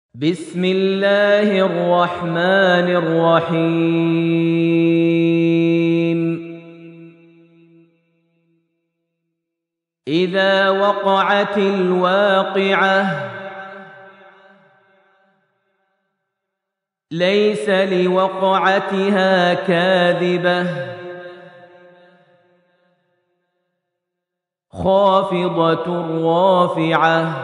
بسم الله الرحمن الرحيم إذا وقعت الواقعة ليس لوقعتها كاذبة خافضة رافعة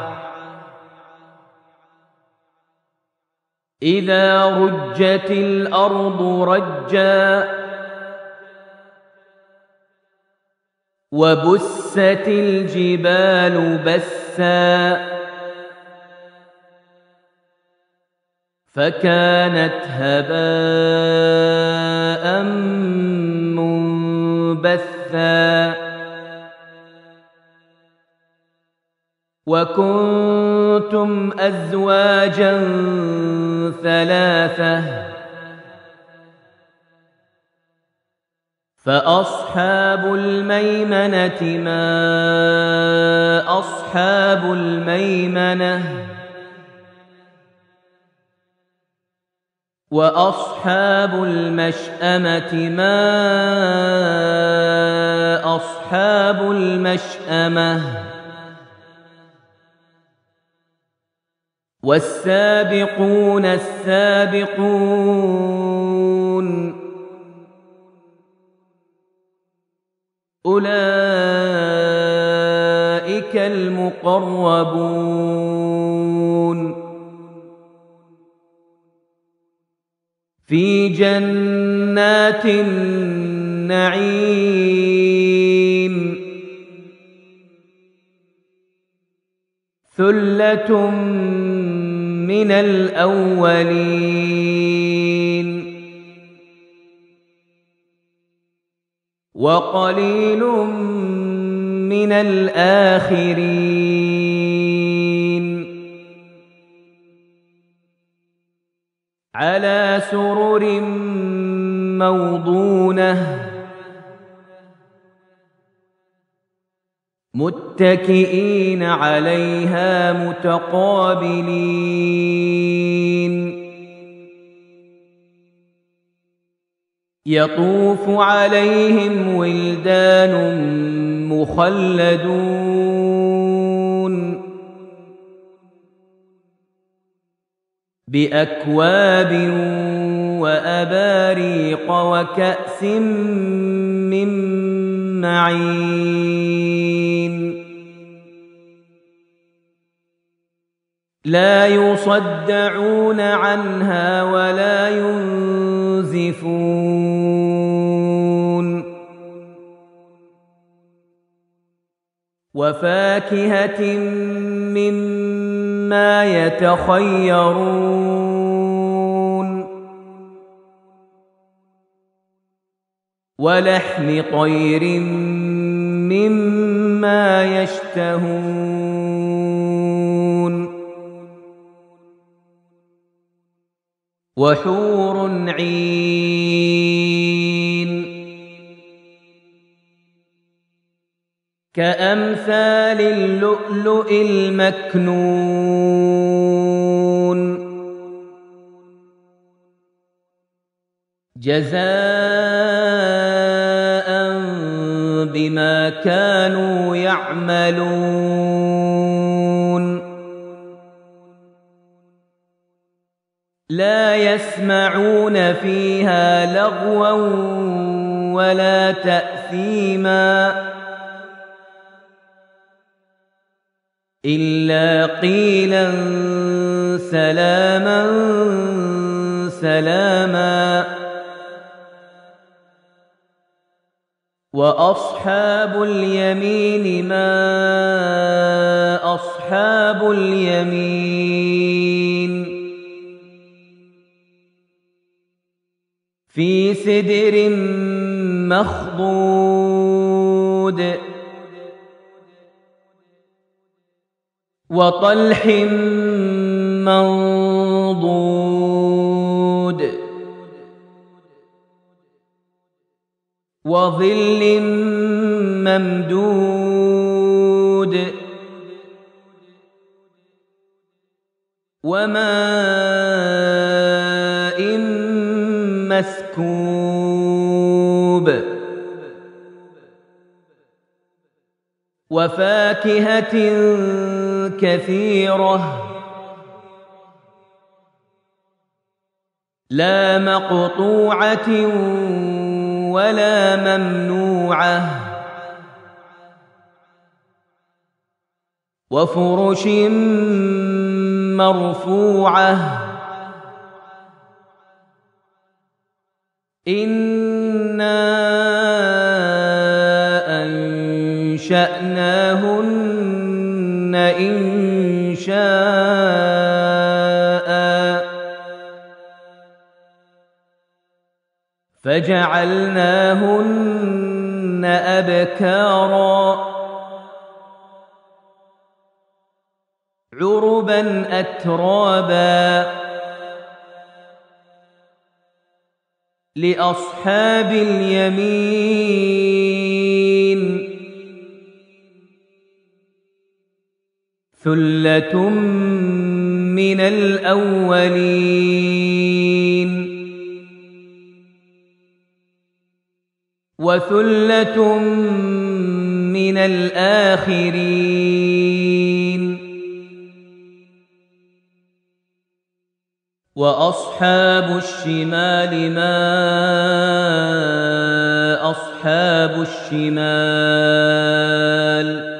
إذا رجت الأرض رجا وبست الجبال بسا فكانت هباء منبثا وكنتم أزواجا ثلاثة فأصحاب الميمنة ما أصحاب الميمنة وأصحاب المشأمة ما أصحاب المشأمة والسابقون السابقون أولئك المقربون في جنات النعيم ثلة من الأولين وقليل من الآخرين على سرر موضونة متكئين عليها متقابلين يطوف عليهم ولدان مخلدون بأكواب وأباريق وكأس من معين لا يصدعون عنها ولا ينزفون وفاكهة مما يتخيرون ولحم طير مما يشتهون وحور عين كأمثال اللؤلؤ المكنون جزاء بما كانوا يعملون لا يسمعون فيها لغوا ولا تأثيما إلا قيلا سلاما سلاما وأصحاب اليمين ما أصحاب اليمين في سدر مخضود وطلح منضود وظل ممدود وماء وفاكهة كثيرة لا مقطوعة ولا ممنوعة وفرش مرفوعة إنا أنشأناهن إنشاء فجعلناهن أبكارا عربا أترابا لأصحاب اليمين ثلة من الأولين وثلة من الآخرين وأصحاب الشمال ما أصحاب الشمال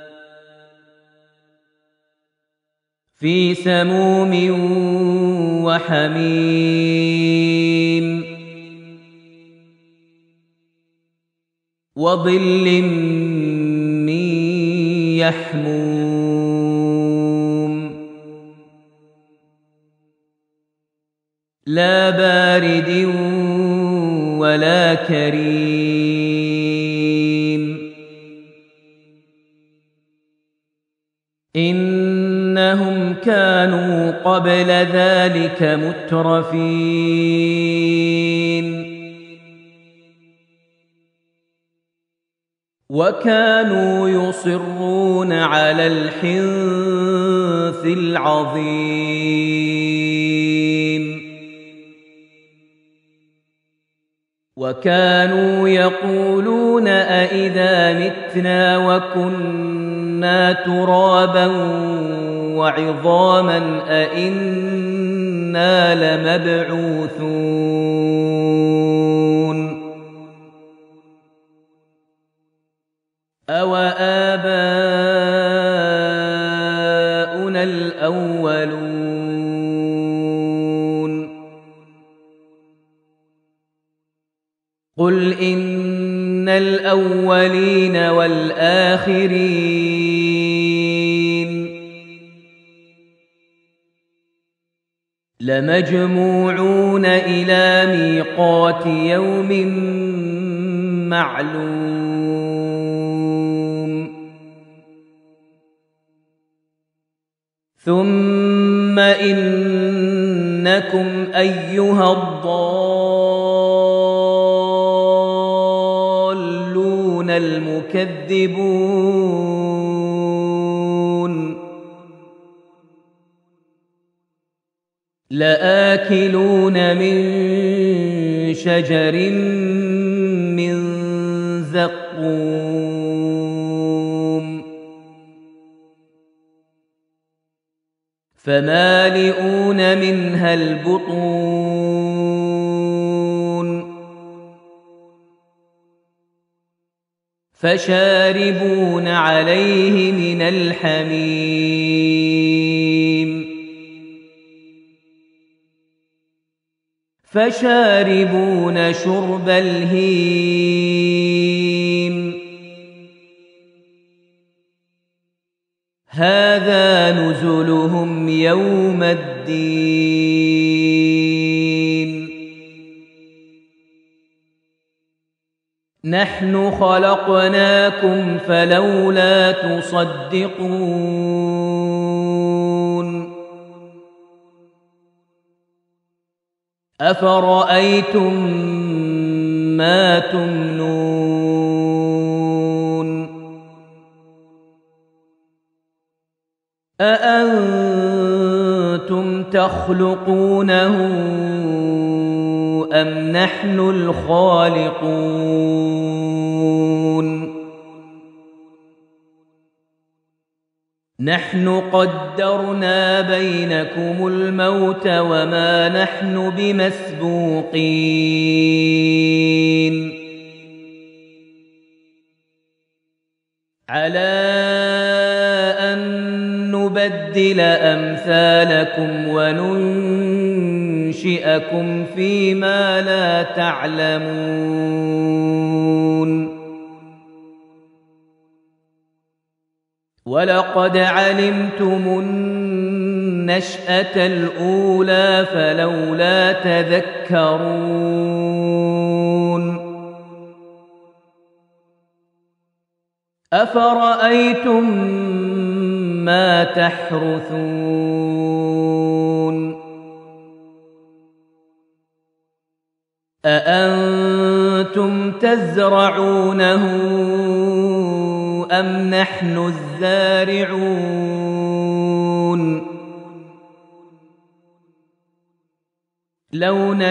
في سموم وحميم وظل من يحموم لا بارد ولا كريم إنهم كانوا قبل ذلك مترفين وكانوا يصرون على الحنث العظيم وكانوا يقولون أئذا متنا وكنا ترابا وعظاما أئنا لمبعوثون أوآباؤنا الأولون قل إن الأولين والآخرين لمجموعون إلى ميقات يوم معلوم ثم إنكم أيها الضالون المكذبون لآكلون من شجر من زقوم فمالئون منها البطون فشاربون عليه من الحميم فشاربون شرب الهيم هذا نزلهم يوم الدين نحن خلقناكم فلولا تصدقون أفرأيتم ما تمنون أأنتم تخلقونه أم نحن الخالقون نحن قدرنا بينكم الموت وما نحن بمسبوقين على أن نبدل أمثالكم وننشئكم فيما لا تعلمون ولقد علمتم النشأة الأولى فلولا تذكرون أفرأيتم ما تحرثون أأنتم تزرعونه أم نحن الزارعون لو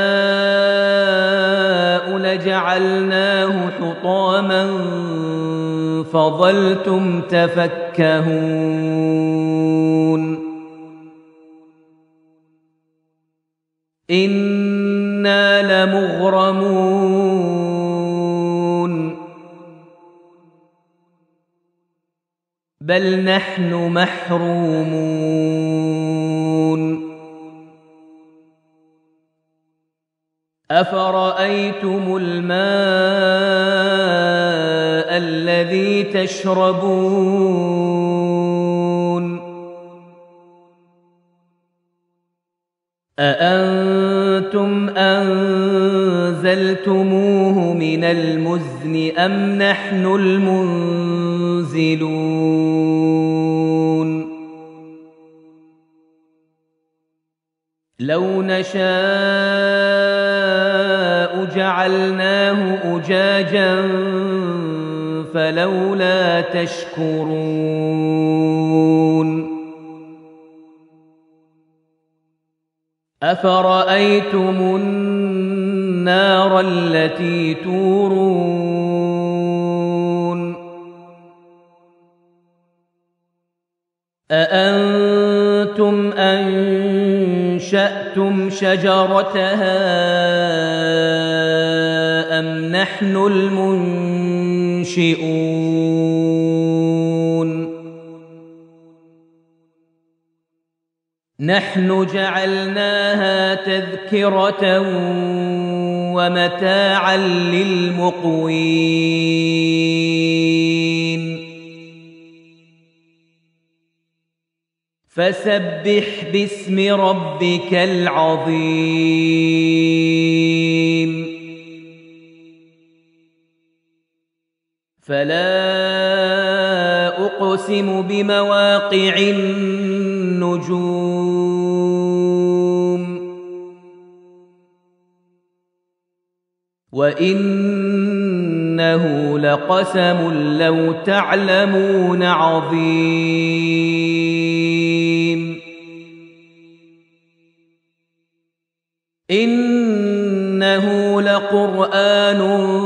نشاء لجعلناه حطاما فظلتم تفكهون إنا لمغرمون بل نحن محرومون أفرأيتم الماء الذي تشربون أأنتم أنزلتموه من المزن أم نحن المنزلون لو نشاء جعلناه أجاجا فلولا تشكرون أفرأيتم النار التي تورون أأنتم أنشأتم شجرتها أم نحن المنشئون نحن جعلناها تذكرة ومتاعا للمقوين فسبح باسم ربك العظيم فلا أقسم بمواقع النجوم وإنه لقسم لو تعلمون عظيم إنه لقرآن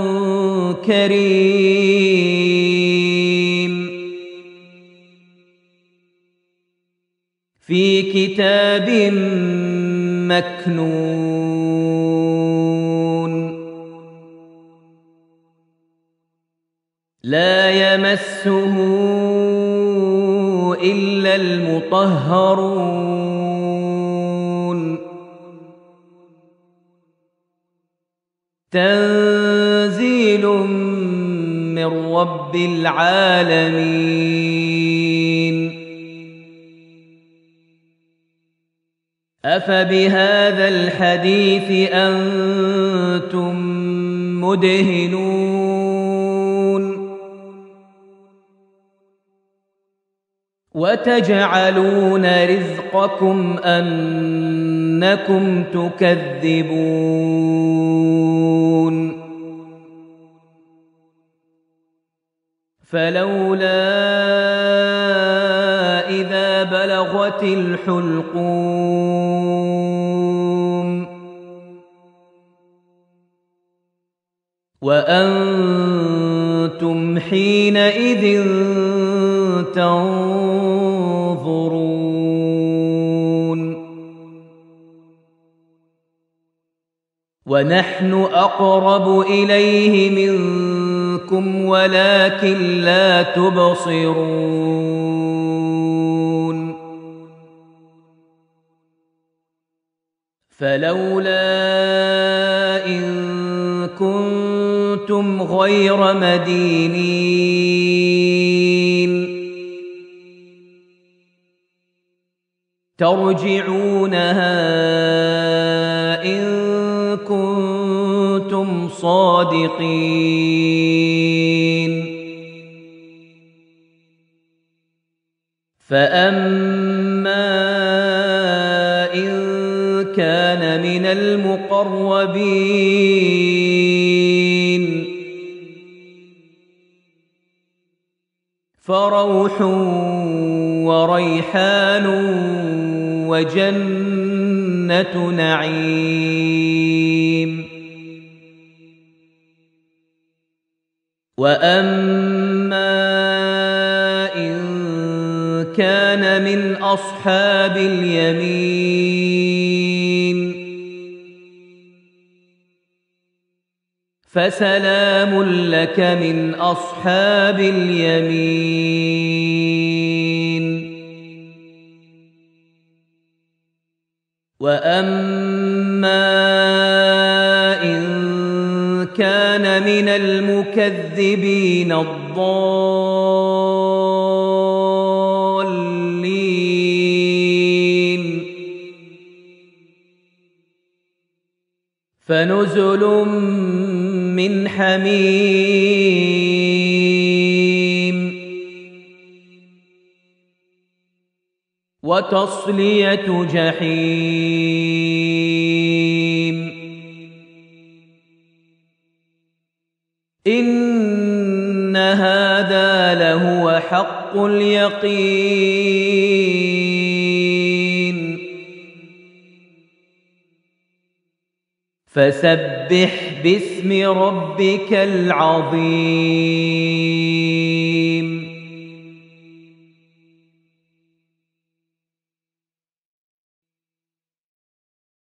كريم في كتاب مكنون لا يمسه إلا المطهرون تنزيل من رب العالمين أفبهذا الحديث أنتم مدهنون وتجعلون رزقكم أنكم تكذبون فلولا إذا بلغت الحلقوم وأنتم وأنتم حينئذ تنظرون ونحن أقرب إليه منكم ولكن لا تبصرون فلولا إن كنتم غير مدينين ترجعونها إن كنتم صادقين فأما إن كان من المقربين فروح وريحان وجنة نعيم وأما إن كان من أصحاب اليمين فسلام لك من أصحاب اليمين وأما إن كان من المكذبين الضالين فنزل من حميم وتصلية جحيم إن هذا لهو حق اليقين فسبح باسم ربك العظيم